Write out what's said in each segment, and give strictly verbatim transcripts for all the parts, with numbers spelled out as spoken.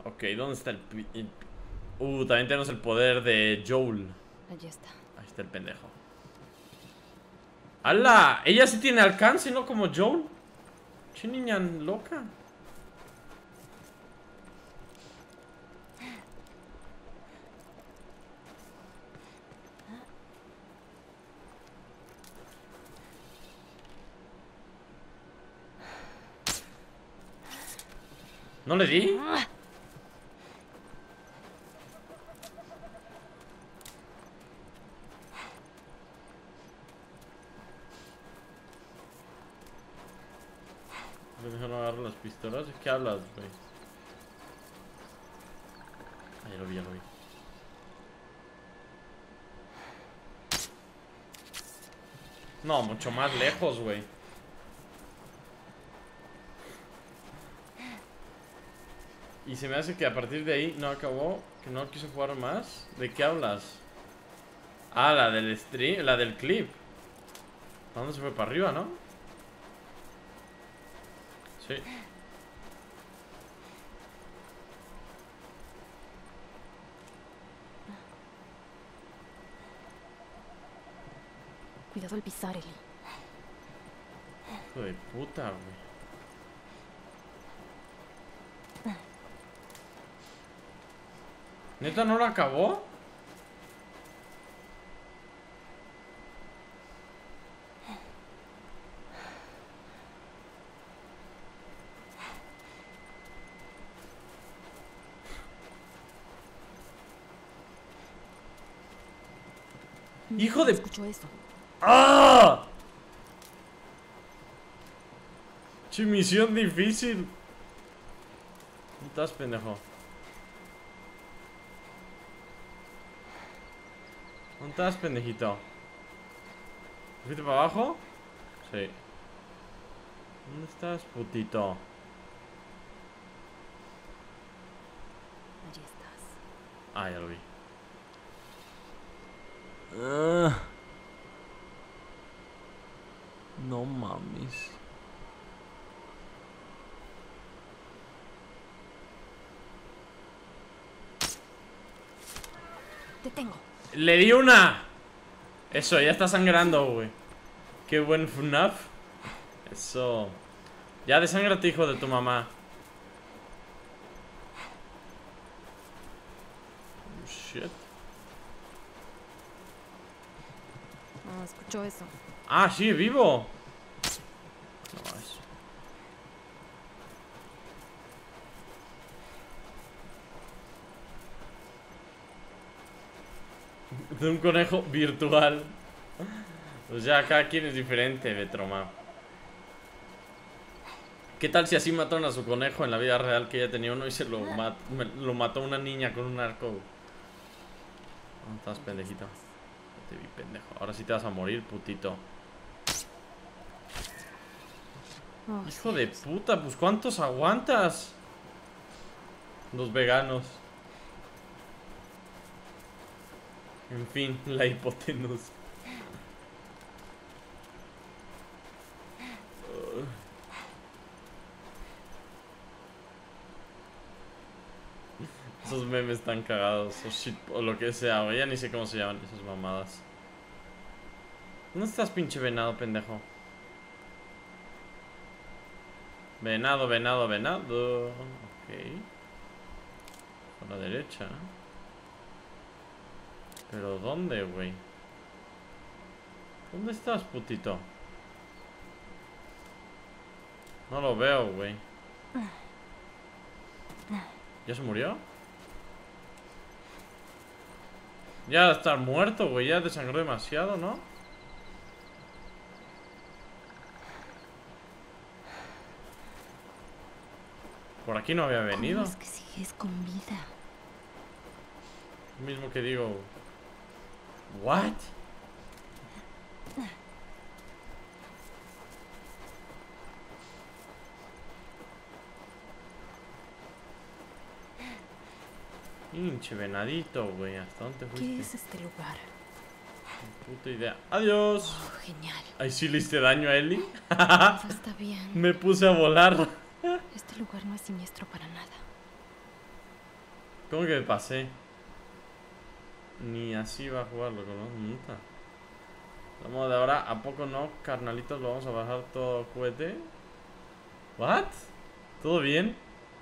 Ok, ¿dónde está el, el... Uh, también tenemos el poder de Joel. Allí está. Ahí está el pendejo. ¡Hala! Ella sí tiene alcance, ¿no? Como Joel. Che niña loca. ¿No le di? Me dejaron agarrar las pistolas. ¿De qué hablas, güey? Ah, ya lo vi, ya lo vi. No, mucho más lejos, güey. Y se me hace que a partir de ahí no acabó. Que no quiso jugar más. ¿De qué hablas? Ah, la del stream, la del clip. ¿A dónde se fue? Para arriba, ¿no? Sí. Cuidado al pisar, Eli. Hijo de puta, güey. ¿Neta no lo acabó? ¡Hijo de... Escucho eso. ¡Ah! Che, misión difícil. ¿Dónde estás, pendejo? ¿Dónde estás, pendejito? ¿Fuiste para abajo? Sí. ¿Dónde estás, putito? Allí estás. Ah, ya lo vi. No mames. Te tengo. ¡Le di una! Eso, ya está sangrando, güey. Qué buen F NAF. Eso. Ya desángrate, hijo de tu mamá. Oh, shit. Ah, escucho eso. Ah, sí, vivo. No, eso. De un conejo virtual. Pues ya, cada quien es diferente, Betroma. ¿Qué tal si así mataron a su conejo en la vida real, que ella tenía uno y se lo, mat me lo mató una niña con un arco? ¿Dónde estás, pendejito? Te vi, pendejo. Ahora sí te vas a morir, putito. Oh, Hijo de puta, pues ¿cuántos aguantas? Los veganos. En fin, la hipotenusa. Esos memes están cagados, o shit, o lo que sea, o ya ni sé cómo se llaman esas mamadas. ¿Dónde estás, pinche venado, pendejo? Venado, venado, venado. Ok. A la derecha. ¿Pero dónde, güey? ¿Dónde estás, putito? No lo veo, güey. ¿Ya se murió? Ya está muerto, güey. Ya desangró demasiado, ¿no? Por aquí no había venido. ¿Cómo es que sigues con vida? Lo mismo que digo. ¿What? Pinche venadito, güey. ¿Hasta dónde fuiste? ¿Qué es este lugar? Ni puta idea. ¡Adiós! Oh, genial. ¿Ahí sí le hiciste daño a Ellie? Todo está bien. Me puse a volar. Este lugar no es siniestro para nada. ¿Cómo que me pasé? Ni así va a jugarlo, ¿no? Nunca. Vamos de ahora, ¿a poco no, carnalitos? Lo vamos a bajar todo cohete. ¿What? ¿Todo bien?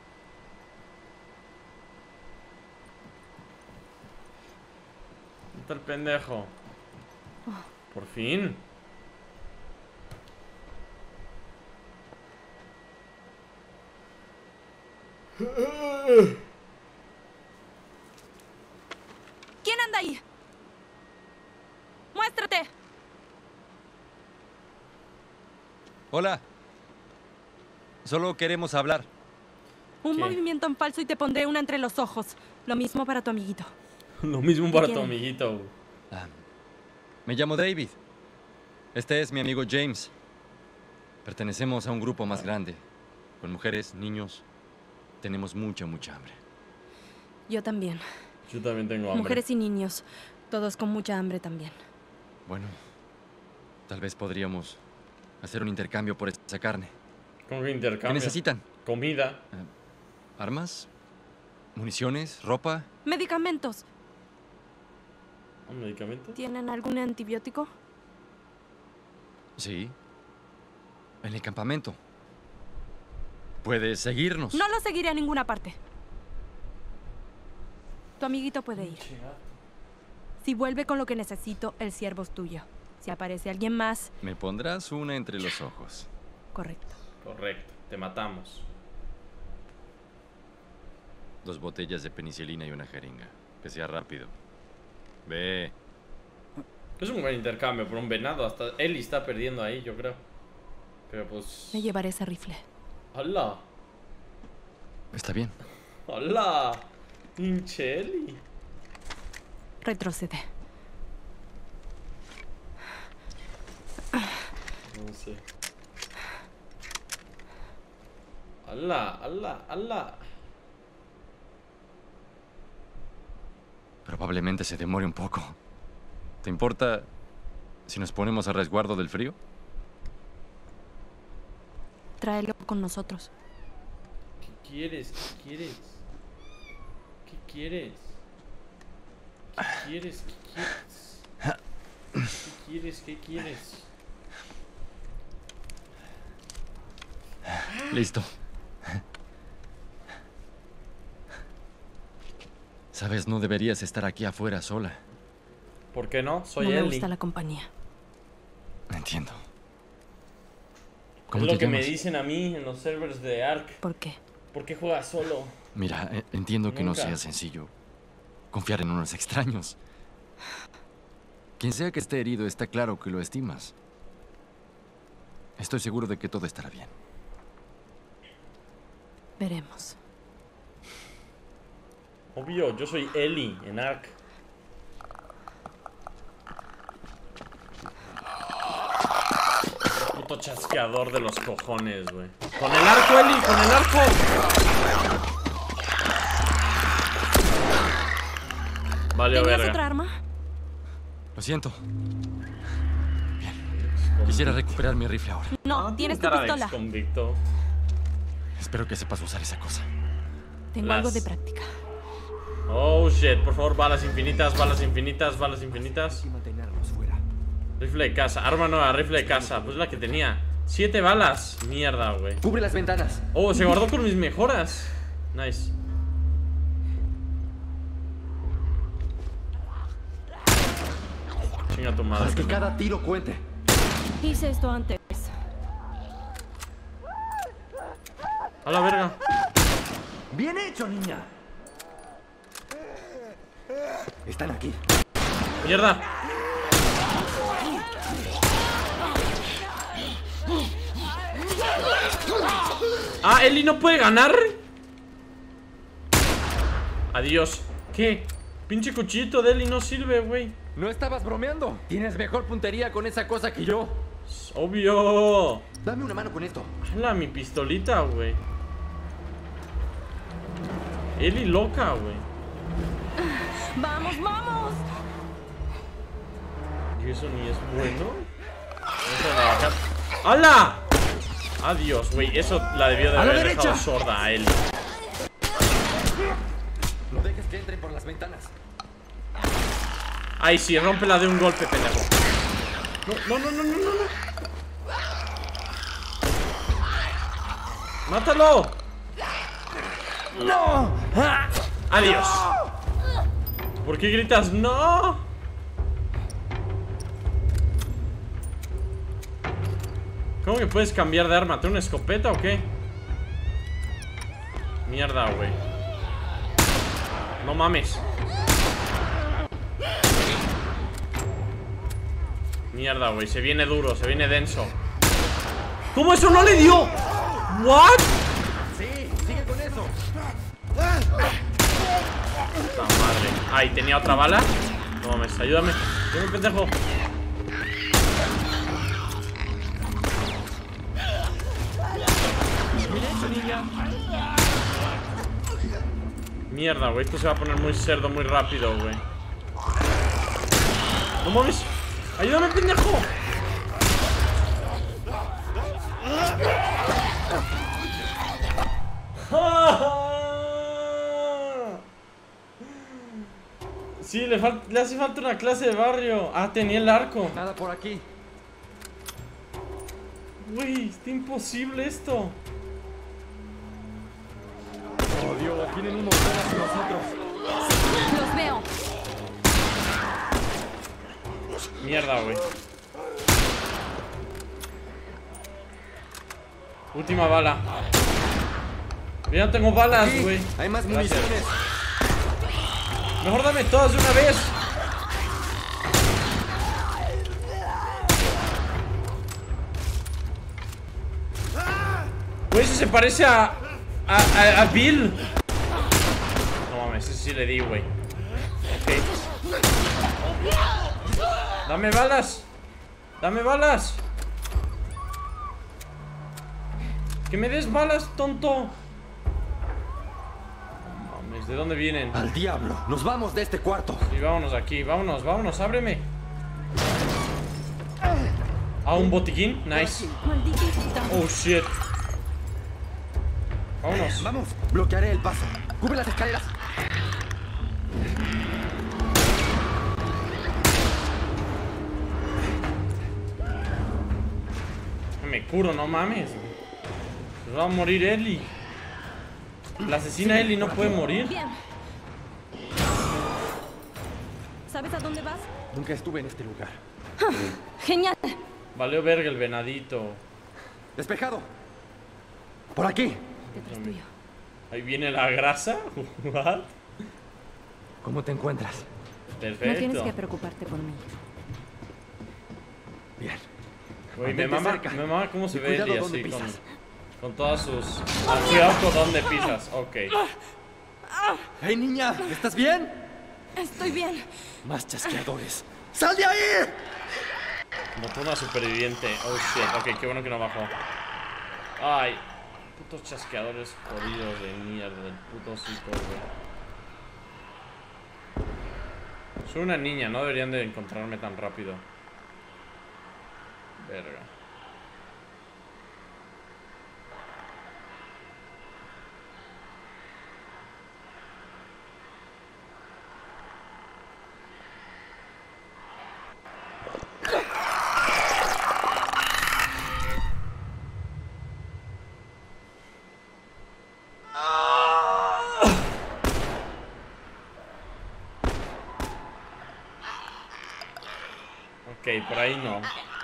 ¿Dónde está el pendejo? Por fin. ¿Quién anda ahí? ¡Muéstrate! Hola. Solo queremos hablar. Un ¿Qué? movimiento en falso y te pondré una entre los ojos. Lo mismo para tu amiguito. Lo mismo para tu quieren? amiguito. Ah, me llamo David. Este es mi amigo James. Pertenecemos a un grupo más grande. Con mujeres, niños. Tenemos mucha, mucha hambre. Yo también. Yo también tengo hambre. Mujeres y niños. Todos con mucha hambre también. Bueno, tal vez podríamos hacer un intercambio por esa carne. ¿Cómo que ¿Qué intercambio? necesitan? Comida. ¿Armas? ¿Municiones? ¿Ropa? Medicamentos. ¿Un medicamento? ¿Tienen algún antibiótico? Sí. En el campamento. Puedes seguirnos. No lo seguiré a ninguna parte. Tu amiguito puede ir. Si vuelve con lo que necesito, el ciervo es tuyo. Si aparece alguien más... Me pondrás una entre los ojos. Correcto. Correcto. Te matamos. Dos botellas de penicilina y una jeringa. Que sea rápido. Ve. Es un buen intercambio por un venado. Hasta Ellie está perdiendo ahí, yo creo. Pero pues... Me llevaré ese rifle. ¡Hala! Está bien. ¡Hala! ¡Pinche Ellie! Retrocede. No sé. ¡Hala! ¡Hala! ¡Hala! Probablemente se demore un poco. ¿Te importa si nos ponemos a resguardo del frío? Tráelo con nosotros. ¿Qué quieres? ¿Qué quieres? ¿Qué quieres? ¿Qué quieres? ¿Qué quieres? ¿Qué quieres? ¿Qué quieres? Listo. Sabes, no deberías estar aquí afuera sola. ¿Por qué no? Soy No me Ellie. gusta la compañía. Entiendo. Es ¿Cómo lo te que me llamas? dicen a mí en los servers de Ark. ¿Por qué? ¿Por qué juegas solo? Mira, eh, entiendo que no Nunca. sea sencillo confiar en unos extraños. Quien sea que esté herido, está claro que lo estimas. Estoy seguro de que todo estará bien. Veremos. Obvio, yo soy Ellie en Ark. Puto chasqueador de los cojones, güey. ¡Con el arco, Ellie! ¡Con el arco! Vale, ¿Tenías verga. otra arma? Lo siento. Quisiera recuperar mi rifle ahora. No, Ah, tienes tu cara de pistola. exconvicto. Espero que sepas usar esa cosa. Tengo Las- algo de práctica. Oh, shit. Por favor, balas infinitas, balas infinitas, balas infinitas. Rifle de casa. Arma nueva, rifle de casa. Pues la que tenía. Siete balas. Mierda, güey. Cubre las ventanas. Oh, se guardó con mis mejoras. Nice. Chinga tu madre. Haz que cada tiro cuente. Hice esto antes. A la verga. Bien hecho, niña. Están aquí. Mierda. Ah, Ellie no puede ganar. Adiós. ¿Qué? Pinche cuchillito de Ellie no sirve, güey. No estabas bromeando. Tienes mejor puntería con esa cosa que yo. Obvio. Dame una mano con esto. Hala, mi pistolita, güey. Ellie loca, güey. ¡Vamos, vamos! ¿Y eso ni es bueno? Eso de bajar. ¡Hala! Adiós, güey. Eso la debió de ¡A la haber dejado derecha! sorda a Ellie. No dejes que entren por las ventanas. Ay, sí, rómpela de un golpe, pendejo. No, no, no, no, no, no. ¡Mátalo! ¡No! ¡Adiós! ¿Por qué gritas no? ¿Cómo que puedes cambiar de arma? ¿Tengo una escopeta o qué? Mierda, güey. No mames. Mierda, güey. Se viene duro, se viene denso. ¿Cómo eso no le dio? ¿What? Sí, sigue con eso. Puta madre. Ay, ¿tenía otra bala? No mames, ayúdame. Ayúdame, pendejo. Mierda, güey. Esto se va a poner muy cerdo muy rápido, güey. No mames. Ayúdame, pendejo. Sí, le, le hace falta una clase de barrio. Ah, tenía el arco. Nada por aquí. Güey, está imposible esto. Oh, Dios, tienen unos bolas y nosotros. Los veo. Mierda, güey. Última bala. Ya no tengo balas, Aquí güey. hay más Gracias. municiones. Mejor dame todas de una vez. Güey, ese se parece a... A, a, a Bill. No mames, ese sí le di, güey. Ok. Dame balas. Dame balas. Que me des balas, tonto. No mames, ¿de dónde vienen? Al diablo, nos vamos de este cuarto. Y vámonos aquí, vámonos, vámonos, ábreme. Ah, un botiquín, nice. Maldita puta. Oh shit. Vámonos. Vamos, bloquearé el paso. Cubre las escaleras. Me curo, no mames. Se va a morir Ellie. La asesina Ellie no puede morir. Bien. ¿Sabes a dónde vas? Nunca estuve en este lugar. Genial. Valió verga el venadito. Despejado. Por aquí. Detrás tuyo. Ahí viene la grasa. What? ¿Cómo te encuentras? No tienes que Perfecto. preocuparte por mí. Bien. Güey, me Mantente mama, cerca. me mama cómo se Y ve cuidado Ellie donde así con, pisas. con todas sus... Ah, cuidado con donde pisas. Ok. ¡Hey, niña! ¿Estás bien? Estoy bien. Más chasqueadores. ¡Sal de ahí! Botó una superviviente. Oh shit. Ok, qué bueno que no bajó. Ay. Putos chasqueadores jodidos de mierda. Del puto hocico, güey. Soy una niña, no deberían de encontrarme tan rápido. Verga. Ok, por ahí no.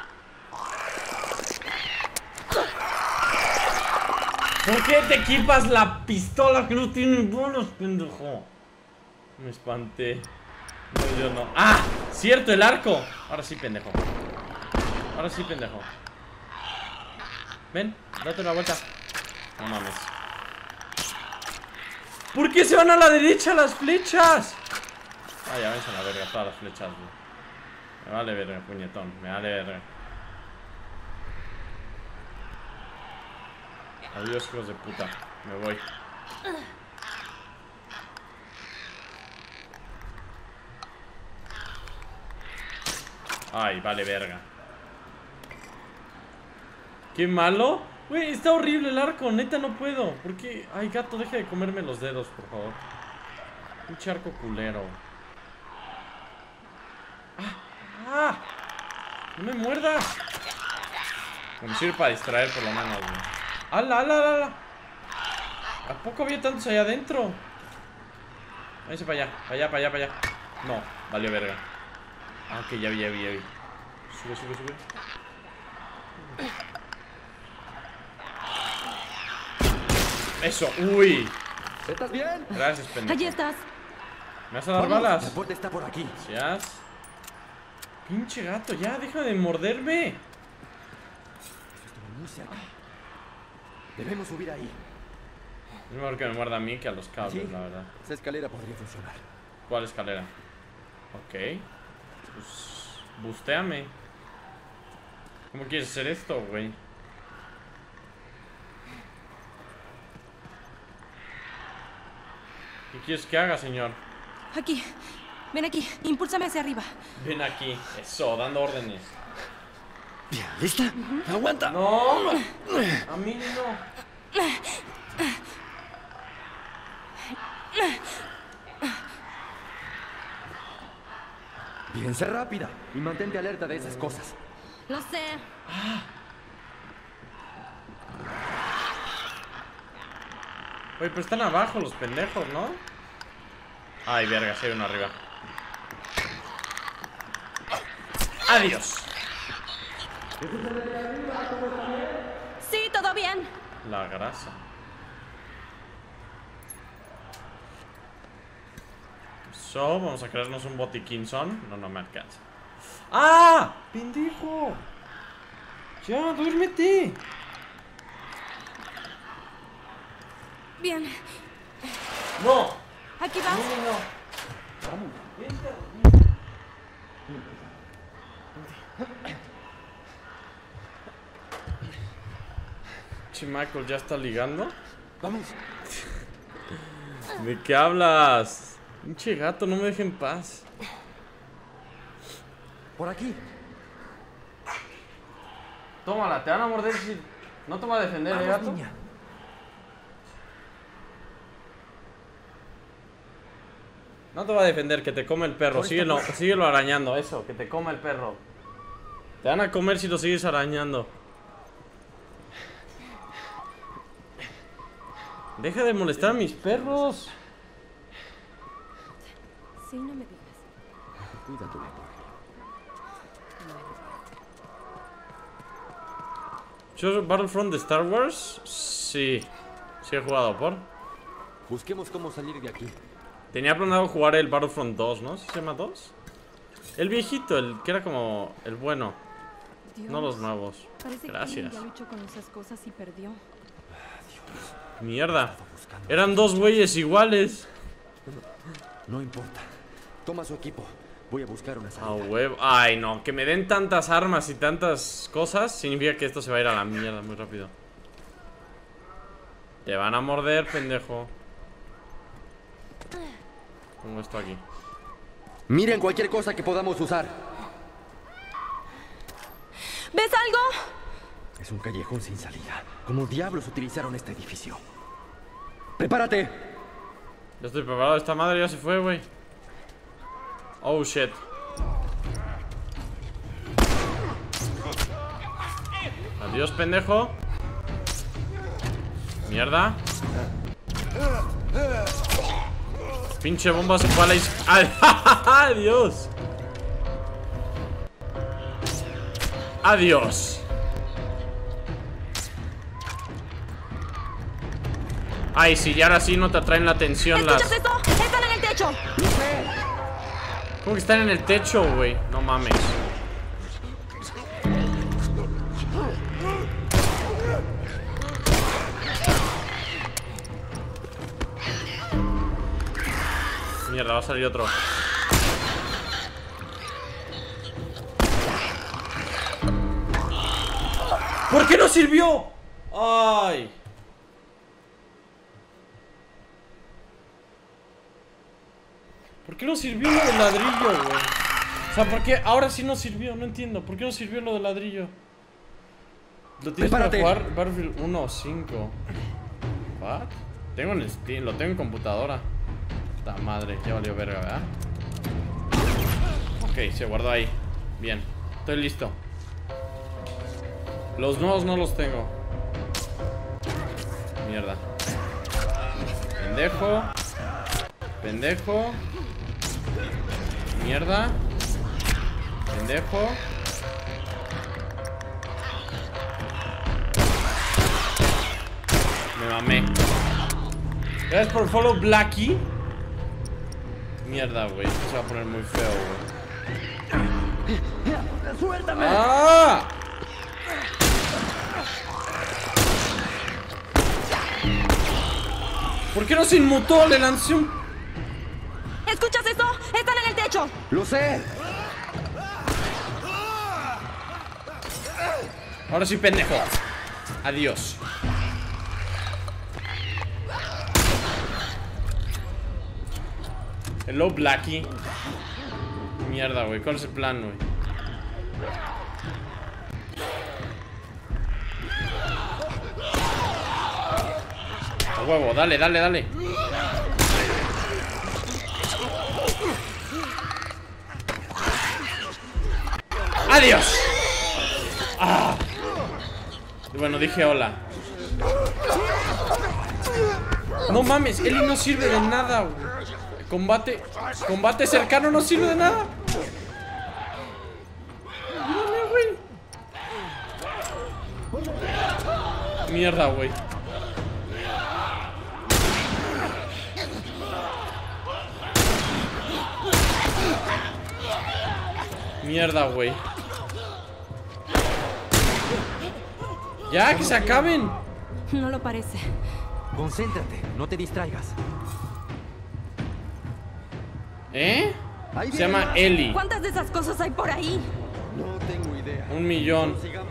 ¿Por qué te equipas la pistola que no tiene bonos, pendejo? Me espanté. No, yo no. ¡Ah! ¡Cierto, el arco! Ahora sí, pendejo. Ahora sí, pendejo. Ven, date una vuelta. No mames. ¿Por qué se van a la derecha las flechas? Ah, ya ven a la verga, todas las flechas, güey. Me vale verga, puñetón. Me vale verga. Adiós, hijos de puta. Me voy. Ay, vale verga. Qué malo. Güey, está horrible el arco. Neta, no puedo. ¿Por qué? Ay, gato, deja de comerme los dedos, por favor. Pinche arco culero. ¡Ah! ¡Ah! ¡No me muerdas! Me sirve para distraer por lo menos, güey. ¡Hala, hala, hala! ¿A poco había tantos allá adentro? Váyanse para allá, para allá, para allá, para allá. No, valió verga. Ah, ok, ya vi, ya vi, ya vi. Sube, sube, sube. Eso, uy. ¿Estás bien? Gracias, pendejo. Allí estás. ¿Me vas a dar Vamos, balas? La puerta está por aquí. Gracias. Pinche gato, ya, deja de morderme. Eso estuvo muy cerca. Debemos subir ahí. Es mejor que me muerda a mí que a los cables, Sí. la verdad. Esa escalera podría funcionar. ¿Cuál escalera? Ok. Pues... bustéame. ¿Cómo quieres hacer esto, güey? ¿Qué quieres que haga, señor? Aquí. Ven aquí. Impúlsame hacia arriba. Ven aquí. Eso, dando órdenes. Bien, ¿lista? ¡Aguanta! No. A mí no. Bien, sé rápida y mantente alerta de esas cosas. Lo sé. Oye, pero están abajo los pendejos, ¿no? Ay, verga, si hay uno arriba. Adiós. Sí, todo bien. La grasa. So, vamos a crearnos un botiquín son. No, no me alcanza. ¡Ah! ¡Pendejo! Ya, duérmete. Bien. No. Aquí vas. Che, Michael, ¿ya está ligando? Vamos. ¿De qué hablas? Pinche gato, no me deje en paz. Por aquí. Tómala, te van a morder si... No te va a defender, ¿eh, Vamos, gato? niña. No te va a defender, que te come el perro. Por esta Síguelo, puerta. síguelo arañando, eso, que te coma el perro. Te van a comer si lo sigues arañando. Deja de molestar a mis perros. Sí, no me digas. Cuida tu lengua. ¿Yo Battlefront de Star Wars? Sí. Sí he jugado por. Busquemos cómo salir de aquí. Tenía planeado jugar el Battlefront dos, ¿no? ¿Se llama dos? El viejito, el que era como el bueno. Dios, No los nuevos. Parece Gracias. que ya luchó con esas cosas y perdió. Mierda. Buscando. Eran dos güeyes iguales. No importa. Toma su equipo. Voy a buscar una A salida. huevo. Ay, no. Que me den tantas armas y tantas cosas significa que esto se va a ir a la mierda muy rápido. Te van a morder, pendejo. Pongo esto aquí. Miren cualquier cosa que podamos usar. ¿Ves algo? Es un callejón sin salida. ¿Cómo diablos utilizaron este edificio? ¡Prepárate! Ya estoy preparado. Esta madre ya se fue, güey. Oh, shit. Adiós, pendejo. Mierda. Pinche bomba se fue a la izquierda. Adiós. Adiós. Ay, sí, y ahora sí no te atraen la atención las... ¿Escuchas esto? ¡Están en el techo! ¿Cómo que están en el techo, güey? No mames. Mierda, va a salir otro. ¿Por qué no sirvió? Ay. ¿Por qué no sirvió lo del ladrillo, güey? O sea, ¿por qué ahora sí no sirvió? No entiendo. ¿Por qué no sirvió lo del ladrillo? ¿Lo tienes Prepárate. para jugar Battlefield uno o cinco? ¿What? Tengo en el Steam, lo tengo en computadora. Puta madre, ya valió verga, ¿verdad? Ok, se guardó ahí. Bien, estoy listo. Los nuevos no los tengo. Mierda. Pendejo. Pendejo. Mierda. Pendejo. Me mamé. Gracias por follow, Blackie. Mierda, güey. Esto se va a poner muy feo, güey. ¡Suéltame! ¡Ah! ¿Por qué no se inmutó? Le lancé un... ¿Escuchas eso? ¡Están en el techo! ¡Lo sé! Ahora sí, pendejo. Adiós. Hello, Blackie. Mierda, güey. ¿Cuál es el plan, güey? A huevo, dale, dale, dale. ¡Adiós! Ah. Bueno, dije hola. No mames, Ellie no sirve de nada, güey. Combate, combate cercano no sirve de nada. Mírame, güey. Mierda, güey. Mierda, güey. Ya, que se acaben. No lo parece. Concéntrate, no te distraigas. ¿Eh? Ahí Se viene llama más. Ellie. ¿Cuántas de esas cosas hay por ahí? No tengo idea. Un millón. Sigamos.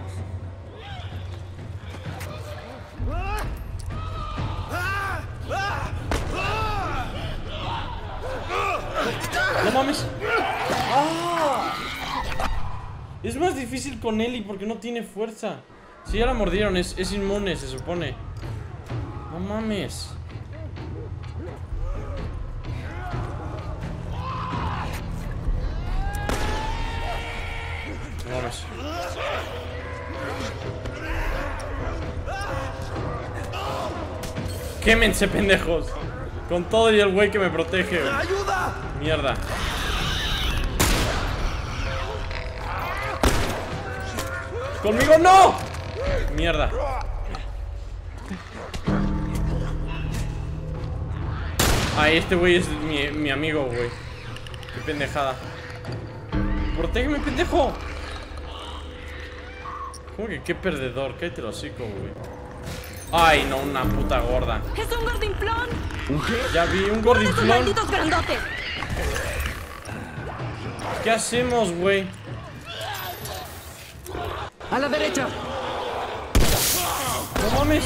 No mames. ¡Ah! Es más difícil con Ellie porque no tiene fuerza. Si ya la mordieron, es, es inmune, se supone. No mames. No mames. Quémense, pendejos. Con todo y el güey que me protege. güey. ¡Ayuda! Mierda. ¡Conmigo no! Mierda. Ay, este güey es mi, mi amigo, güey. Qué pendejada. ¡Protégeme, pendejo! ¿Cómo que qué perdedor? Cállate el hocico, güey. Ay, no, una puta gorda. ¡Es un gordinflón! ¿Un qué? Ya vi un ¡Uno de esos gordinflón. malditos grandotes! ¿Qué hacemos, güey? ¡A la derecha! No mames.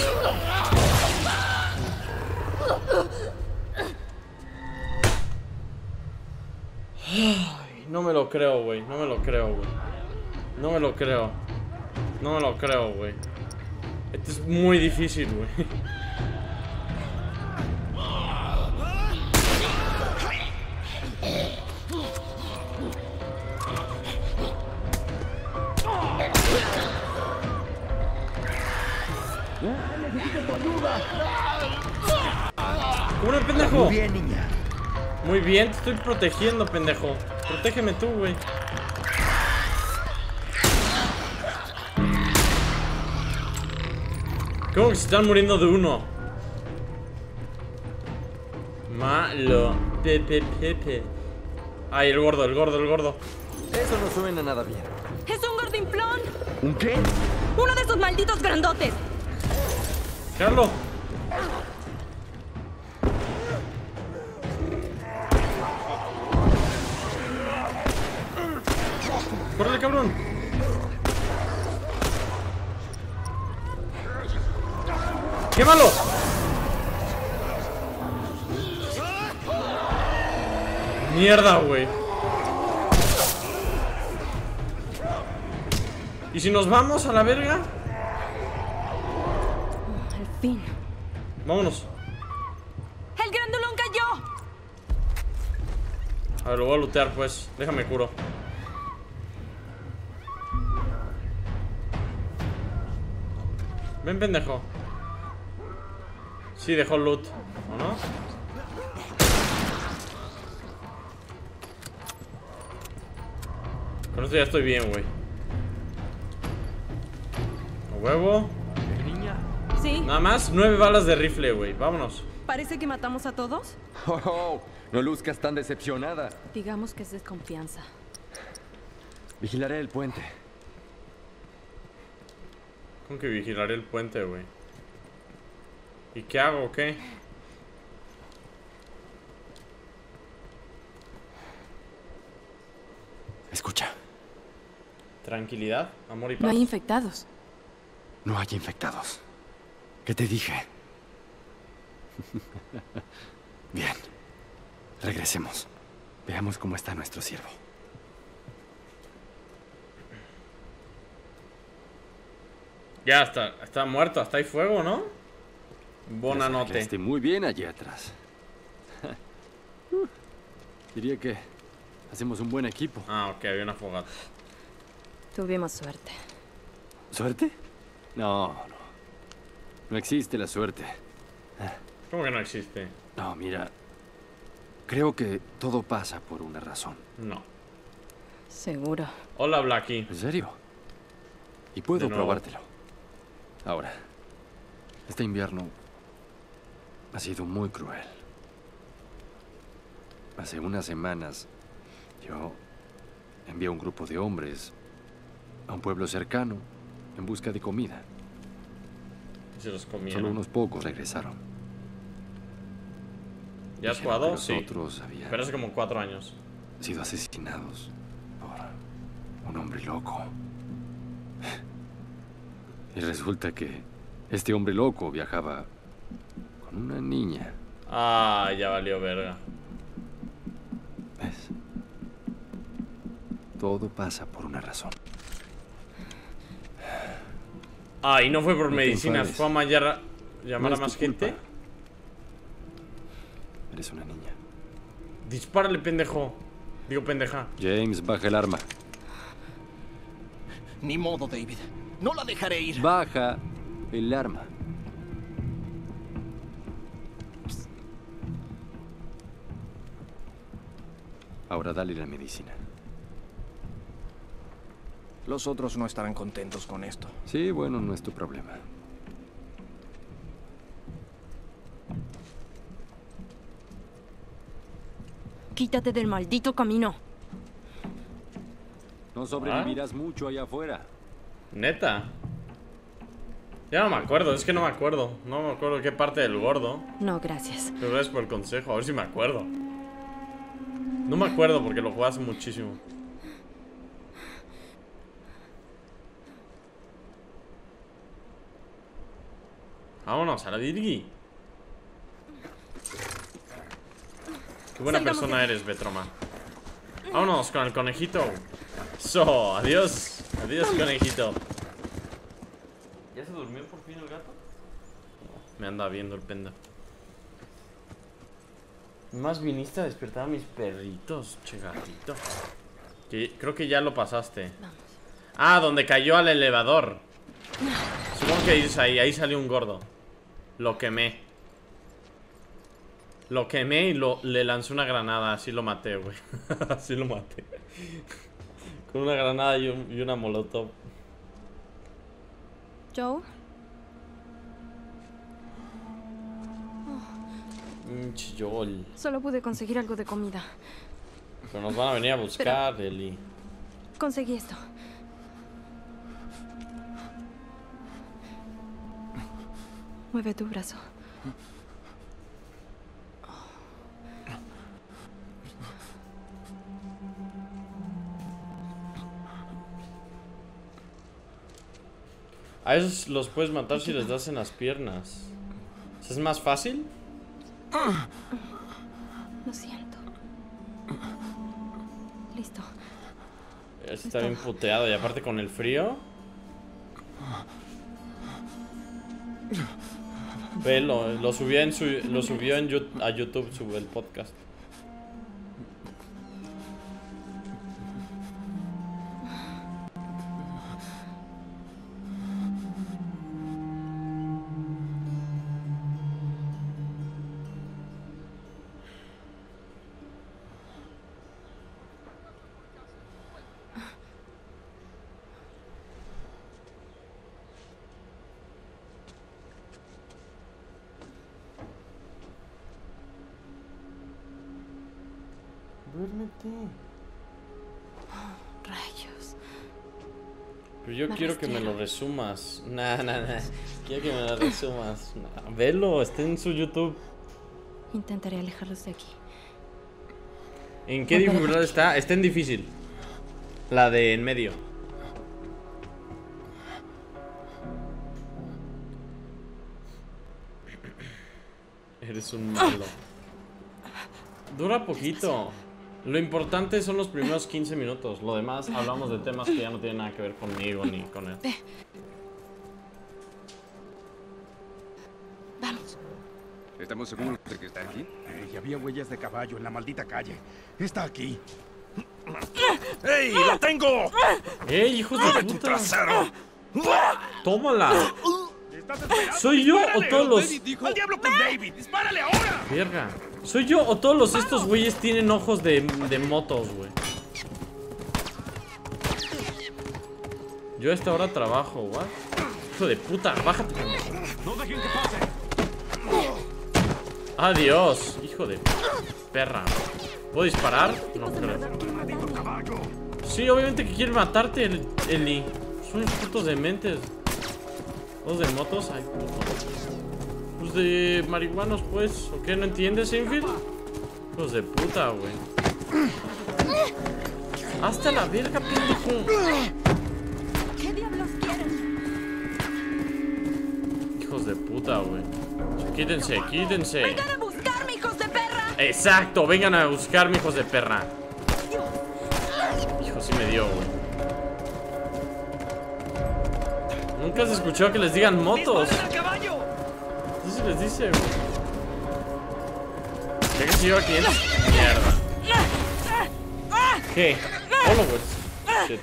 Ay, no me lo creo, güey. No me lo creo, güey. No me lo creo. No me lo creo, güey. Esto es muy difícil, güey. ¡Cúbreme, pendejo! Muy bien, niña. Muy bien, te estoy protegiendo, pendejo. Protégeme tú, güey. ¿Cómo que se están muriendo de uno? Malo. Pepe, pepe. Ay, el gordo, el gordo, el gordo. Eso no suena nada bien. ¡Es un gordinflón! ¿Un qué? ¡Uno de esos malditos grandotes! Carlos. ¡Córrele, cabrón! ¡Quémalo! Mierda, güey. ¿Y si nos vamos a la verga? Al fin. Vámonos. ¡El grandulón cayó! A ver, lo voy a lootear pues. Déjame curo. Ven, pendejo. Sí, dejó loot, ¿o no? Con esto ya estoy bien, güey. A huevo. Niña. Sí, Nada más, nueve balas de rifle, güey. Vámonos. parece que matamos a todos. Oh, oh, no luzcas tan decepcionada. Digamos que es desconfianza. Vigilaré el puente. ¿Cómo que vigilaré el puente, güey? ¿Y qué hago o qué? Escucha, Tranquilidad, amor y No paz. hay infectados. no hay infectados. ¿Qué te dije? Bien. Regresemos. Veamos cómo está nuestro siervo. Ya está, está muerto, hasta hay fuego, ¿no? Buena noche. Esté muy bien allí atrás. Uh, Diría que hacemos un buen equipo. Ah, ok, había una fogata. Tuvimos suerte. ¿Suerte? No, no. No existe la suerte. ¿Cómo que no existe? No, mira. Creo que todo pasa por una razón. No. Seguro. Hola, Blackie. ¿En serio? Y puedo De nuevo. probártelo. Ahora, este invierno ha sido muy cruel. Hace unas semanas yo envié a un grupo de hombres a un pueblo cercano en busca de comida. Y se los comieron. Solo unos pocos regresaron. ¿Ya has Dijeron que jugado? los Sí. otros habían Pero hace como cuatro años. sido asesinados por un hombre loco. Y resulta que este hombre loco viajaba con una niña. Ah, ya valió verga. ¿Ves? Todo pasa por una razón. Ah, y no fue por No te medicinas, enfades. fue a mallar- llamar No a es más tu gente. culpa. Eres una niña. Dispárale, pendejo. Digo, pendeja. James, baja el arma. Ni modo, David. No la dejaré ir. Baja el arma. Ahora dale la medicina. Los otros no estarán contentos con esto. Sí, bueno, no es tu problema. Quítate del maldito camino. No sobrevivirás mucho allá afuera. Neta. Ya no me acuerdo, es que no me acuerdo. No me acuerdo qué parte del gordo. No, gracias. Pero gracias por el consejo, a ver si me acuerdo. No me acuerdo porque lo jugué hace muchísimo. Vámonos a la Dirgi. Qué buena Salgamos persona de eres, Betroma. Vámonos con el conejito. So, adiós. Adiós, conejito. ¿Ya se durmió por fin el gato? Me anda viendo el pendejo. Más viniste a despertar a mis perritos, che gatito. Que creo que ya lo pasaste. Vamos. Ah, donde cayó al elevador. Supongo que es ahí, ahí salió un gordo. Lo quemé. Lo quemé y lo, le lancé una granada. Así lo maté, güey. Así lo maté. Con una granada y, un, y una molotov. Joe, Mm, chillol. solo pude conseguir algo de comida. Pero nos van a venir a buscar, Eli. Conseguí esto. Mueve tu brazo. A esos los puedes matar si les das en las piernas. ¿Es más fácil? Lo siento. Listo. Este está bien puteado y aparte con el frío. Velo, lo subió en su, lo subió en Yu- a YouTube, sube el podcast. duérmete. Oh, rayos. Pero yo Me quiero que me resquiero. lo resumas. Nah, nah, nah. Quiero que me lo resumas. Nah, velo, está en su YouTube. Intentaré alejarlos de aquí. ¿En qué Volveré dificultad por ti. está? Está en difícil. La de en medio. Eres un malo. Dura poquito. Lo importante son los primeros quince minutos. Lo demás hablamos de temas que ya no tienen nada que ver conmigo ni con él. Vamos. ¿Estamos seguros de que está aquí? Ey, había huellas de caballo en la maldita calle. Está aquí. ¡Ey, la tengo! ¡Ey, hijos de ¡Tu puta! trasero! ¡Tómala! ¿Estás esperando? ¿Soy yo o ¡Dispárale! todos los...? David dijo- ¡Al diablo con David! ¡Dispárale ahora! Verga. ¿Soy yo o todos los estos güeyes tienen ojos de, de motos, güey? Yo a esta hora trabajo, ¿what? Hijo de puta, bájate. ¡No dejen que pase! Adiós, hijo de perra. ¿Puedo disparar? No creo. Sí, obviamente que quiere matarte, el- Eli. Son unos putos dementes. ¿Dos de motos? Ay, puto. Pues de marihuanos, pues. ¿O qué? ¿No entiendes, Enfield? Hijos de puta, güey. Hasta la verga, pendejo. ¿Qué diablos quieren? Hijos de puta, güey. Quítense, quítense. ¡Vengan a buscarme, hijos de perra! Exacto, vengan a buscarme, hijos de perra. Hijo, sí me dio, güey. Nunca has escuchado que les digan motos. ¡Disparen al caballo! Eso se les dice, güey. Ya que se lleva quinientos. Mierda. ¿Qué? Followers. Shit.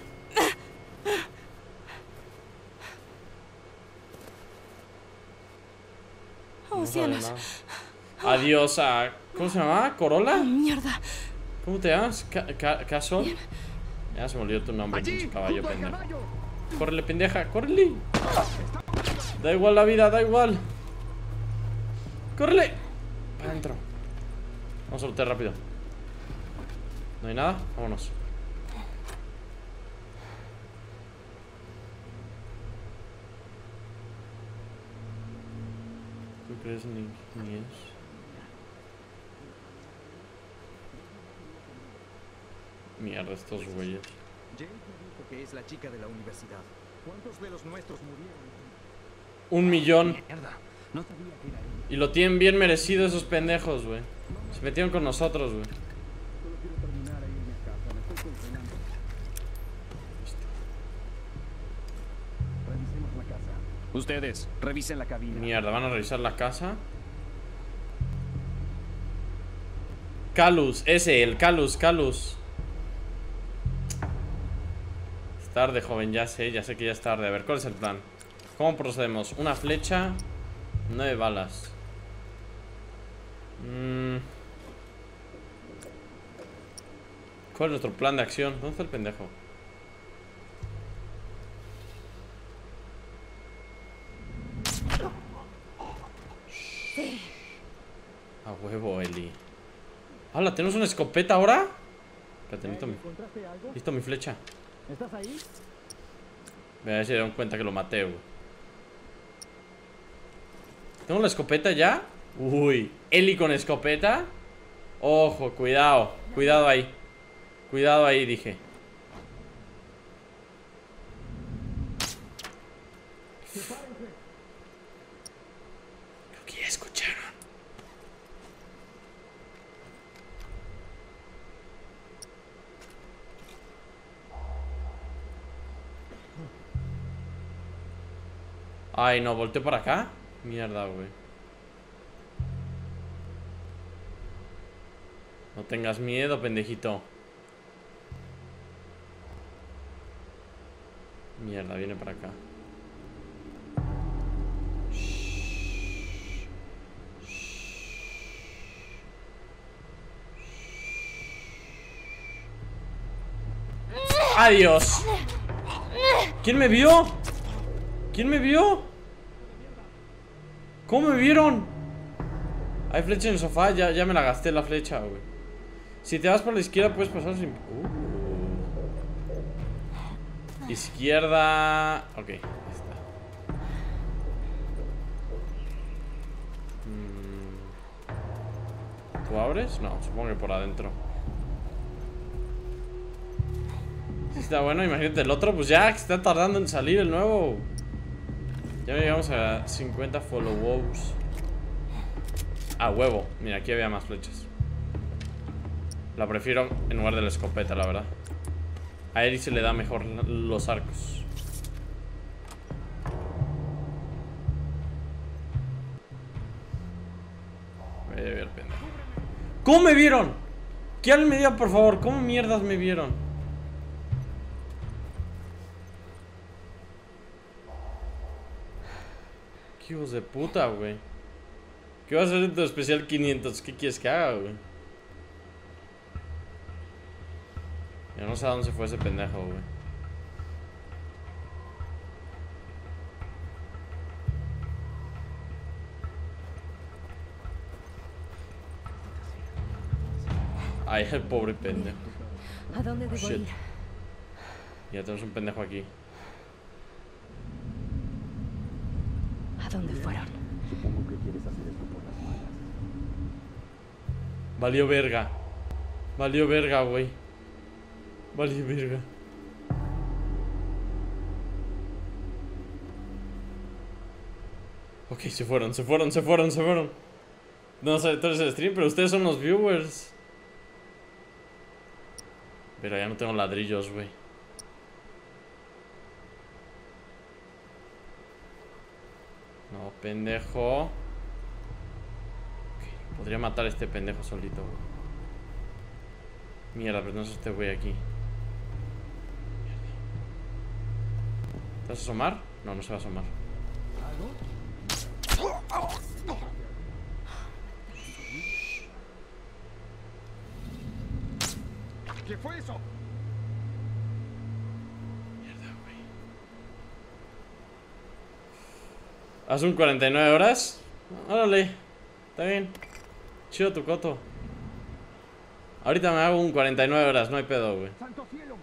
¡Oh, No sabe cielos! nada. Adiós a... ¿Cómo se llama? ¡Oh, ¿Corolla? mierda! ¿Cómo te llamas? Ca ca ¿Casol? Ya se me olvidó tu nombre, pinche caballo pendejo. Córrele, pendeja, córrele. Da igual la vida, da igual. Córrele. Para adentro. Vamos a luchar rápido. ¿No hay nada? Vámonos. ¿Tú crees ni, ni es? Mierda, estos güeyes. Jake me dijo que es la chica de la universidad. ¿Cuántos de los nuestros murieron? Un millón. Mierda, no sabía que era él. Y lo tienen bien merecido esos pendejos, güey. Se metieron con nosotros, güey. Solo quiero terminar e irme a casa. Me estoy congelando. Revisemos la casa. Ustedes, revisen la cabina. Mierda, ¿van a revisar la casa? Calus, ese, el Calus, Calus. Es tarde, joven, ya sé, ya sé que ya es tarde. A ver, ¿cuál es el plan? ¿Cómo procedemos? Una flecha, nueve balas. Mm. ¿Cuál es nuestro plan de acción? ¿Dónde está el pendejo? A huevo, Eli. ¡Hala! ¿Tenemos una escopeta ahora? Espérate, necesito mi... ¿Encontraste algo? Listo mi flecha. ¿Estás ahí? Me voy a ver si se dieron cuenta que lo maté, güey. ¿Tengo la escopeta ya? Uy, Eli con escopeta. Ojo, cuidado. Cuidado ahí. Cuidado ahí, dije. Creo que ya escucharon. Ay, no, volteé para acá. Mierda, güey. No tengas miedo, pendejito. Mierda, viene para acá. ¡Adiós! ¿Quién me vio? ¿Quién me vio? ¿Cómo me vieron? Hay flecha en el sofá, ya, ya me la gasté la flecha, güey. Si te vas por la izquierda puedes pasar sin... Uh. Izquierda... Ok, ahí está. mm. ¿Tú abres? No, supongo que por adentro. Si está bueno, imagínate el otro. Pues ya, que está tardando en salir el nuevo. Ya llegamos a cincuenta follows. Ah, huevo. Mira, aquí había más flechas. La prefiero en lugar de la escopeta, la verdad. A Eri se le da mejor los arcos. Voy a ver, pendejo. ¿Cómo me vieron? Que alguien me diga, por favor, ¿cómo mierdas me vieron? Qué hijos de puta, güey. ¿Qué vas a hacer en tu especial quinientos? ¿Qué quieres que haga, güey? Yo no sé a dónde se fue ese pendejo, güey. Ay, el pobre pendejo. ¿A dónde debo Shit. ir? Ya tenemos un pendejo aquí. ¿A dónde fueron? Supongo que quieres hacer esto por las malas. Valió verga. Valió verga, güey. Valió verga. Ok, se fueron, se fueron, se fueron, se fueron. No sé, tú eres el stream, pero ustedes son los viewers. Pero ya no tengo ladrillos, güey. No, pendejo. Okay, podría matar a este pendejo solito, güey. Mierda, pero no es este güey aquí. Mierda. ¿Te vas a asomar? No, no se va a asomar. ¿Qué fue eso? Mierda, güey. ¿Haz un cuarenta y nueve horas? Órale. Está bien. Chido tu coto. Ahorita me hago un cuarenta y nueve horas, no hay pedo, güey. ¡Santo cielo!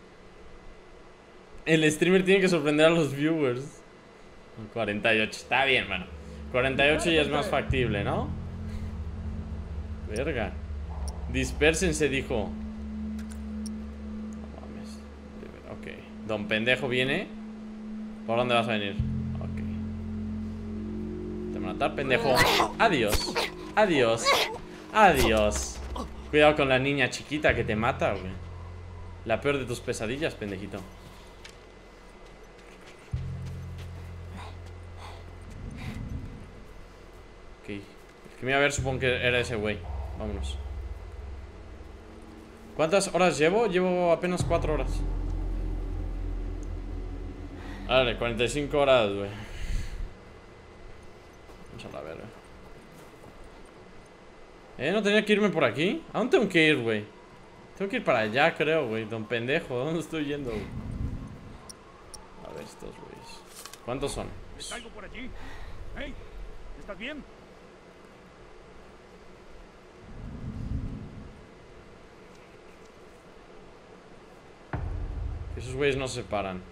El streamer tiene que sorprender a los viewers. Un cuarenta y ocho, está bien, bueno. cuarenta y ocho ya es más factible, ¿no? Verga. Dispérsense, dijo. No mames. Ok. Don pendejo viene. ¿Por dónde vas a venir? Ok. Te van a matar, pendejo. Adiós. Adiós. Adiós. Cuidado con la niña chiquita que te mata, güey. La peor de tus pesadillas, pendejito. Ok. El que me iba a ver supongo que era ese güey. Vámonos. ¿Cuántas horas llevo? Llevo apenas cuatro horas. Vale, cuarenta y cinco horas, güey. Vamos a la verga. Eh, no tenía que irme por aquí. ¿A dónde tengo que ir, güey? Tengo que ir para allá, creo, güey. Don pendejo, ¿dónde estoy yendo, güey? A ver estos güeyes. ¿Cuántos son? ¿Es algo por allí? ¡Hey! ¿Estás bien? Esos güeyes no se separan.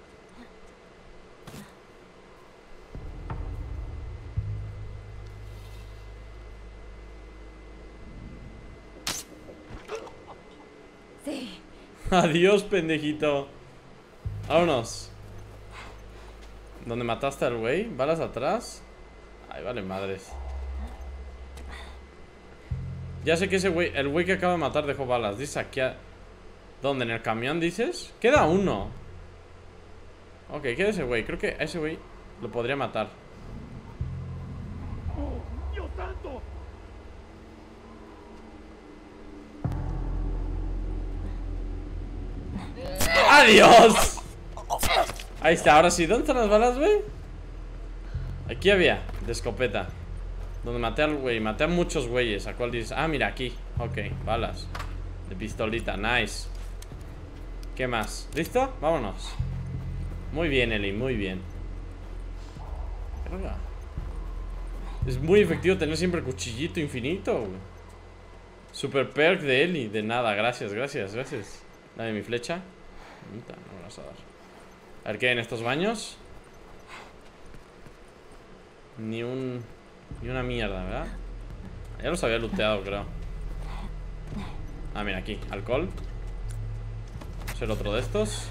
Sí. Adiós, pendejito. Vámonos. ¿Dónde mataste al güey? ¿Balas atrás? Ay, vale, madres. Ya sé que ese güey, el güey que acaba de matar dejó balas. Dice aquí a... ¿Dónde? ¿En el camión dices? Queda uno. Ok, queda ese güey. Creo que a ese güey lo podría matar. ¡Oh, Dios santo! ¡Adiós! Ahí está, ahora sí. ¿Dónde están las balas, güey? Aquí había, de escopeta. Donde maté al güey, maté a muchos güeyes. ¿A cuál dices? Ah, mira, aquí. Ok, balas de pistolita, nice. ¿Qué más? ¿Listo? Vámonos. Muy bien, Eli, muy bien. Verga. Es muy efectivo tener siempre cuchillito infinito, güey. Super perk de Ellie. De nada, gracias, gracias, gracias. Dame mi flecha. No me vas a dar. A ver qué hay en estos baños. Ni un... Ni una mierda, ¿verdad? Ya los había looteado, creo. Ah, mira, aquí, alcohol. Ser otro de estos.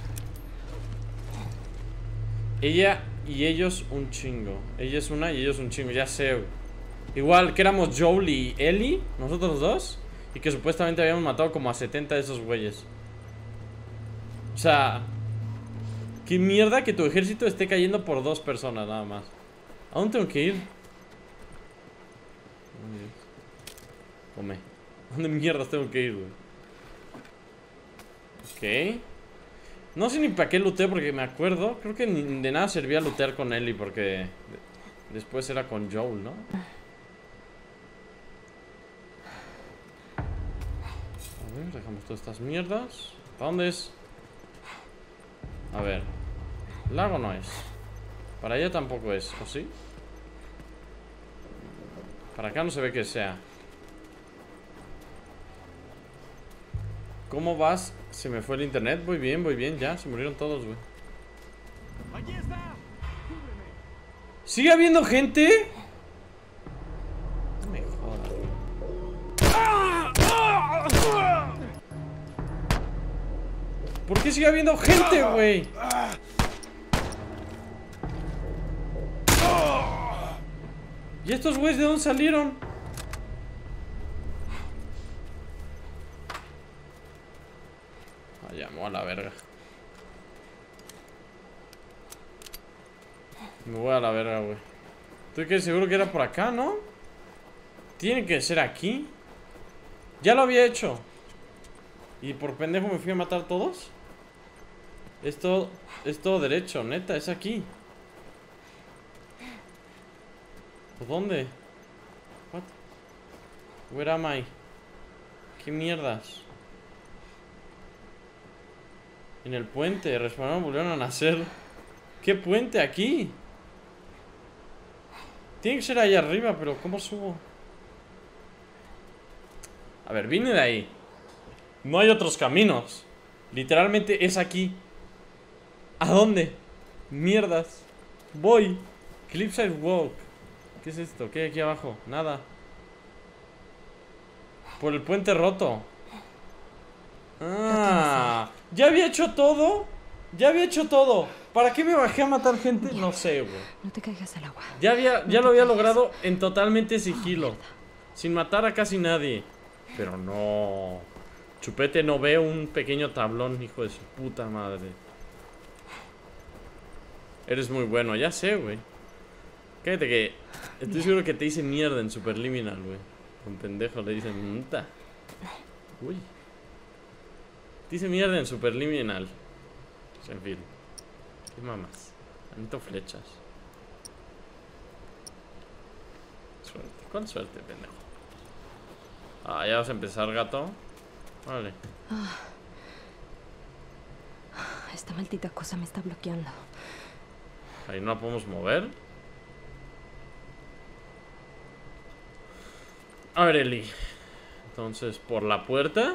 Ella y ellos un chingo. Ella es una y ellos un chingo, ya sé. Igual que éramos Joel y Ellie, nosotros dos. Y que supuestamente habíamos matado como a setenta de esos güeyes. O sea, qué mierda que tu ejército esté cayendo por dos personas nada más. ¿A dónde tengo que ir? Come. ¿A dónde mierdas tengo que ir, güey? Ok. No sé ni para qué looteé porque me acuerdo. Creo que ni de nada servía lootear con Ellie porque después era con Joel, ¿no? A ver, dejamos todas estas mierdas. ¿Para dónde es? A ver. Lago no es. Para allá tampoco es, ¿o sí? Para acá no se ve que sea. ¿Cómo vas? Se me fue el internet. Voy bien, voy bien, ya. Se murieron todos, güey. ¿Sigue habiendo gente? No me jodas, güey. ¿Por qué sigue habiendo gente, güey? ¿Y estos güeyes de dónde salieron? Ah, ya, me voy a la verga. Me voy a la verga, güey. Estoy que seguro que era por acá, ¿no? Tiene que ser aquí. Ya lo había hecho. Y por pendejo me fui a matar a todos. Es todo, es todo derecho, neta, es aquí. ¿Por dónde? What? Where am I? ¿Qué mierdas? En el puente, respawnaron, volvieron a nacer. ¿Qué puente aquí? Tiene que ser ahí arriba, pero ¿cómo subo? A ver, vine de ahí. No hay otros caminos. Literalmente es aquí. ¿A dónde? Mierdas. Voy. Cliffside Walk. ¿Qué es esto? ¿Qué hay aquí abajo? Nada. Por el puente roto. Ah, ya había hecho todo. Ya había hecho todo. ¿Para qué me bajé a matar gente? No sé, güey. No te caigas al agua. Ya, había, ya lo había logrado en totalmente sigilo. Sin matar a casi nadie. Pero no. Chupete no ve un pequeño tablón, hijo de su puta madre. Eres muy bueno, ya sé, güey. Cállate que estoy seguro que te hice mierda en Superliminal, güey. Un pendejo le dicen muta. Uy. Te hice mierda en Superliminal. En fin. ¿Qué mamas? Necesito flechas. Suerte. ¿Cuál suerte, pendejo? Ah, ya vas a empezar, gato. Vale. Esta maldita cosa me está bloqueando. Ahí no la podemos mover. A ver, Eli. Entonces, por la puerta.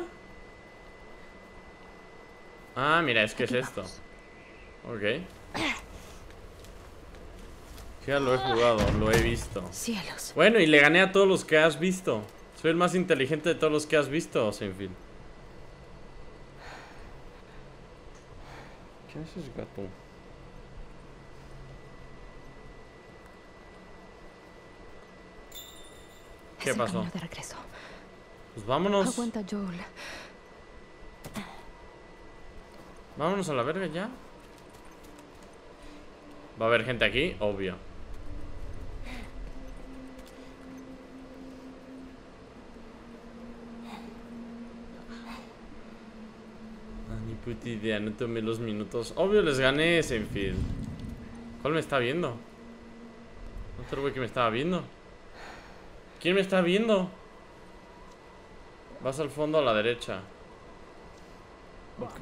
Ah, mira, es que es esto. Ok. Ya lo he jugado, lo he visto. Cielos. Bueno, y le gané a todos los que has visto. Soy el más inteligente de todos los que has visto, Sinfil. ¿Qué haces, gato? ¿Qué Es el pasó? camino de regreso. Pues vámonos. Aguanta, Joel. Vámonos a la verga ya. Va a haber gente aquí, obvio. Ah, ni puta idea, no tomé los minutos. Obvio les gané ese infield. ¿Cuál me está viendo? Otro güey que me estaba viendo. ¿Quién me está viendo? Vas al fondo a la derecha. Ok.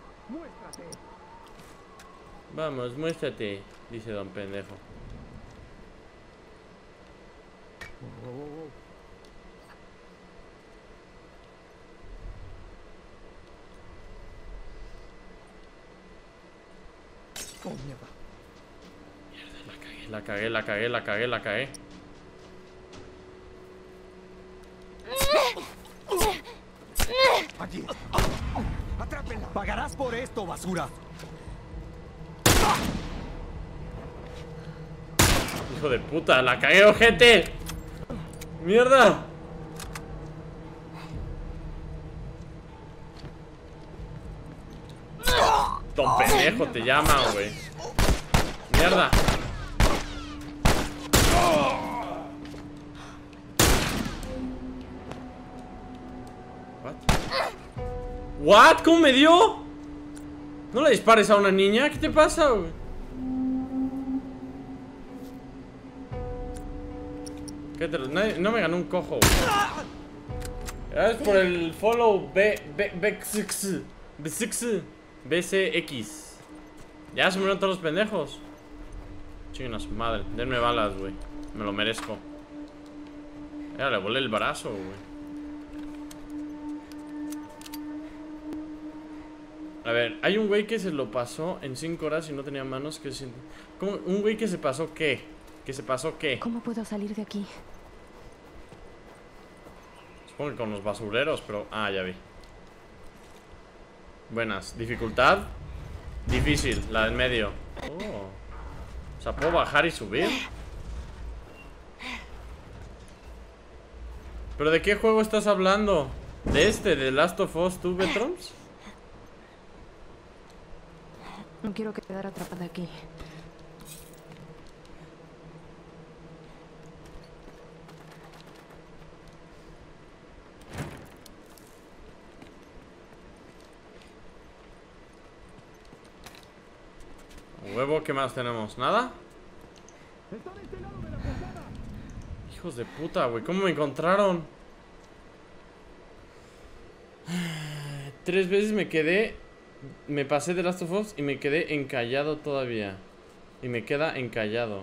Vamos, muéstrate, dice don pendejo. Mierda, la cagué, la cagué, la cagué, la cagué, la cagué. Aquí. Atrápenla. Pagarás por esto, basura. Hijo de puta, la cagué, ojete. Mierda. Don pendejo te llama, güey. Mierda. What? What? ¿Cómo me dio? No le dispares a una niña. ¿Qué te pasa, güey? ¿Qué te... no, no me ganó un cojo, güey. Es por el follow B B B six B six B C X. Ya se murieron todos los pendejos. Chinguen a su madre. Denme balas, güey. Me lo merezco. Ya le volé el brazo, güey. A ver, hay un güey que se lo pasó en cinco horas y no tenía manos. Que se... ¿Cómo? ¿Un güey que se pasó qué? ¿Que se pasó qué? ¿Cómo puedo salir de aquí? Supongo que con los basureros, pero... Ah, ya vi. Buenas. Dificultad. Difícil, la del medio. Oh. O sea, ¿puedo bajar y subir? ¿Pero de qué juego estás hablando? ¿De este? ¿De Last of Us dos Veterans? No quiero quedar atrapada aquí. Huevo, ¿qué más tenemos? ¿Nada? Hijos de puta, güey. ¿Cómo me encontraron? Tres veces me quedé... Me pasé de Last of Us y me quedé encallado todavía. Y me queda encallado.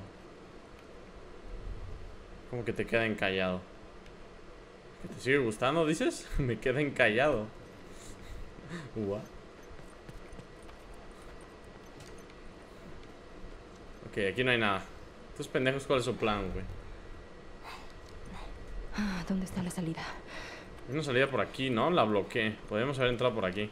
¿Cómo que te queda encallado? ¿Que te sigue gustando, dices? Me queda encallado. What? Ok, aquí no hay nada. Estos pendejos, ¿cuál es su plan, güey? ¿Dónde está la salida? Hay una salida por aquí, ¿no? La bloqueé. Podríamos haber entrado por aquí.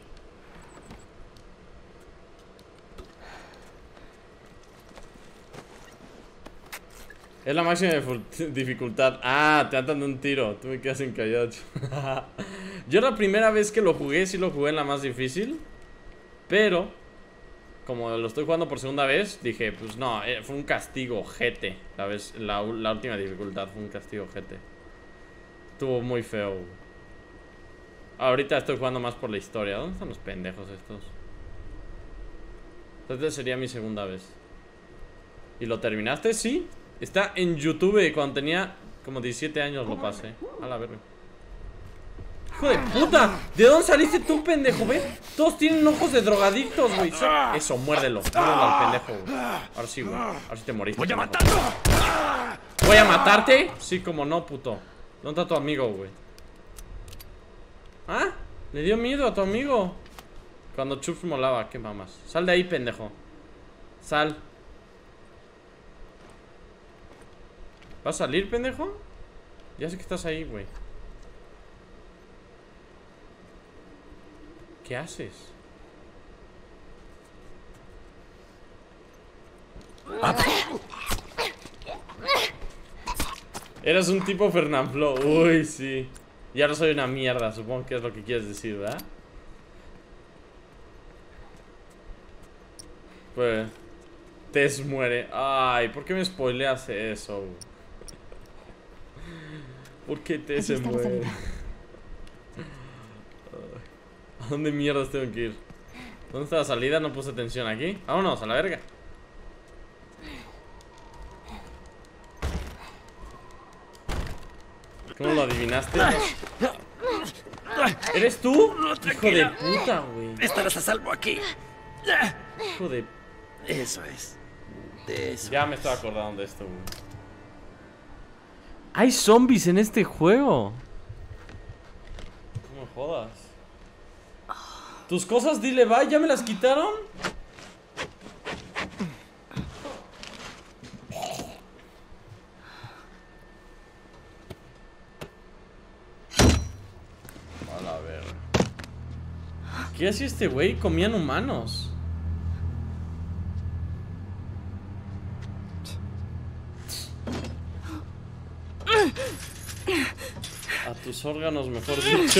Es la máxima dificultad. Ah, te atan de un tiro. Tú me quedas encallado. Yo la primera vez que lo jugué, sí lo jugué en la más difícil. Pero como lo estoy jugando por segunda vez, dije, pues no, fue un castigo jete. La, vez, la, la última dificultad fue un castigo jete. Estuvo muy feo. Ahorita estoy jugando más por la historia. ¿Dónde están los pendejos estos? Entonces sería mi segunda vez. ¿Y lo terminaste? Sí. Está en YouTube. Cuando tenía como diecisiete años lo pasé. A la verga. ¡Hijo de puta! ¿De dónde saliste tú, pendejo? ¿Ves? Todos tienen ojos de drogadictos, güey. Eso, muérdelo. Muérdelo al pendejo, güey. Ahora sí, güey. Ahora sí te moriste. ¡Voy a matarte! ¿Voy a matarte? Sí, como no, puto. ¿Dónde está tu amigo, güey? ¿Ah? Le dio miedo a tu amigo. Cuando Chups molaba, qué mamas. Sal de ahí, pendejo. Sal. ¿Vas a salir, pendejo? Ya sé que estás ahí, güey. ¿Qué haces? Eras un tipo Fernanfloo. Uy, sí. Y ahora soy una mierda. Supongo que es lo que quieres decir, ¿verdad? Pues Tess muere. Ay, ¿por qué me spoileas eso? ¿Por qué Tess se muere? ¿A dónde mierdas tengo que ir? ¿Dónde está la salida? No puse atención aquí. Vámonos, a la verga. ¿Cómo lo adivinaste? ¿Eres tú? Hijo de puta, güey. Estarás a salvo aquí. Hijo de... Eso es. De eso. Ya me estoy acordando de esto, güey. Hay zombies en este juego. No me jodas. ¿Tus cosas, dile bye? ¿Ya me las quitaron? la verga. ¿Qué hacía este güey? Comían humanos. A tus órganos, mejor dicho.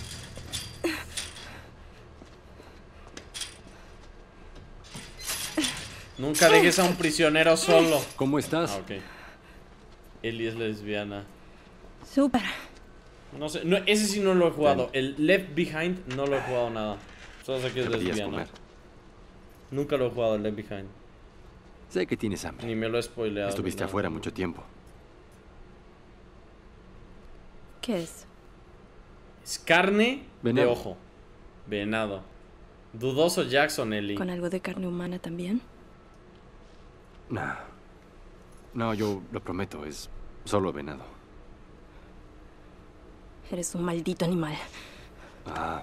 Nunca dejes a un prisionero solo. ¿Cómo estás? Ah, ok. Ellie es lesbiana. Súper. No sé, no, ese sí no lo he jugado. El Left Behind no lo he jugado nada. Solo sé que es Deberías lesbiana. comer. Nunca lo he jugado el Left Behind. Sé que tienes hambre. Ni me lo he spoileado. Estuviste nada. afuera mucho tiempo. ¿Qué es? Es carne de Venado. ojo. Venado. Dudoso Jackson, Ellie. ¿Con algo de carne humana también? No. No, yo lo prometo, es solo venado. Eres un maldito animal. Ah.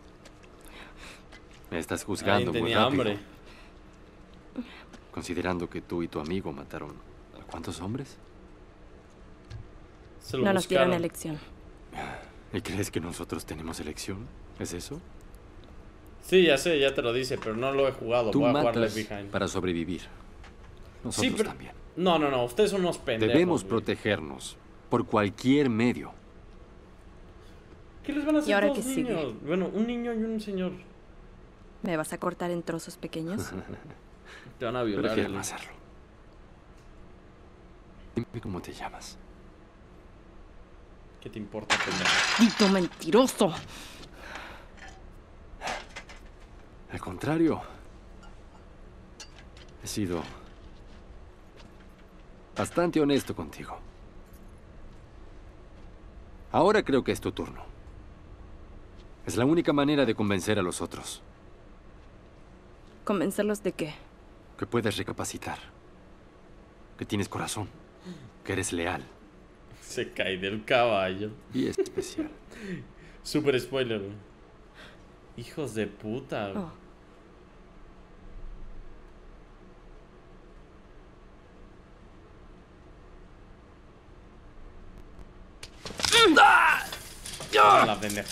Me estás Alguien juzgando muy tenía rápido. hambre. Considerando que tú y tu amigo mataron a cuántos hombres. Se lo No nos dieron buscaron. elección. ¿Y crees que nosotros tenemos elección? ¿Es eso? Sí, ya sé, ya te lo dice, pero no lo he jugado. Tú Voy a jugar matas Left Behind. para sobrevivir. Nosotros Sí, pero... también. No, no, no, ustedes son unos pendejos. Debemos güey. protegernos por cualquier medio. ¿Qué les van a hacer ¿Y ahora dos qué sigue? niños? Bueno, un niño y un señor. ¿Me vas a cortar en trozos pequeños? Te van a violar. Prefiero Ellie. no hacerlo. Dime cómo te llamas. ¿Qué te importa, pendejo? ¡Maldito mentiroso! Al contrario. He sido bastante honesto contigo. Ahora creo que es tu turno. Es la única manera de convencer a los otros. ¿Convencerlos de qué? Que puedes recapacitar. Que tienes corazón. Que eres leal. Se cae del caballo. Y es especial. Super spoiler, güey. Hijos de puta, güey. Oh. Ah, la pendeja.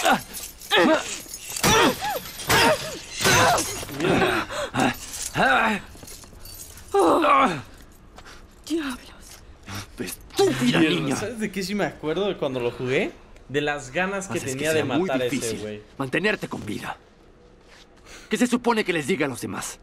Mierda. ¡Diablos! ¡Estúpida Mierda, niña! ¿sabes de qué sí me acuerdo de cuando lo jugué? De las ganas que Haces tenía sea de muy matar a ese difícil güey. mantenerte con vida. ¿Qué se supone que les diga a los demás?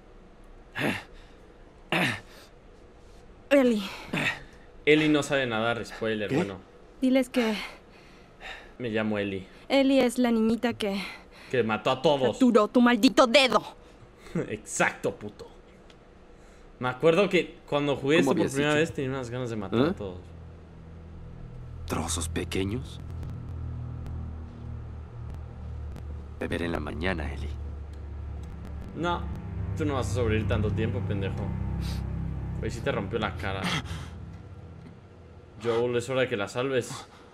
Ellie, Ellie no sabe nadar, spoiler, ¿Qué? bueno. diles que Me llamo Ellie. Ellie es la niñita que Que mató a todos. fracturó tu maldito dedo. Exacto, puto. Me acuerdo que cuando jugué esto ¿Cómo por habías primera dicho? vez tenía unas ganas de matar ¿Eh? a todos. ¿Trozos pequeños? Beber en la mañana, Ellie. No, tú no vas a sobrevivir tanto tiempo, pendejo. Güey, sí te rompió la cara. Joel, es hora de que la salves.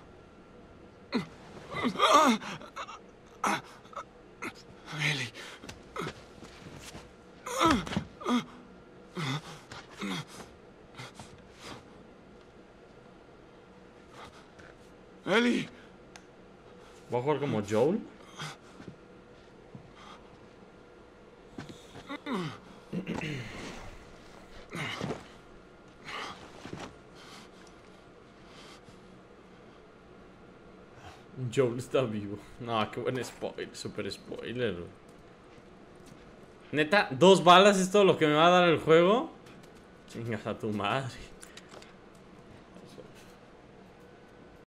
Ellie. Ellie. ¿Voy a jugar como Joel? Joel está vivo. No, qué buen spoiler, super spoiler. Neta, dos balas es todo lo que me va a dar el juego. Chingas a tu madre.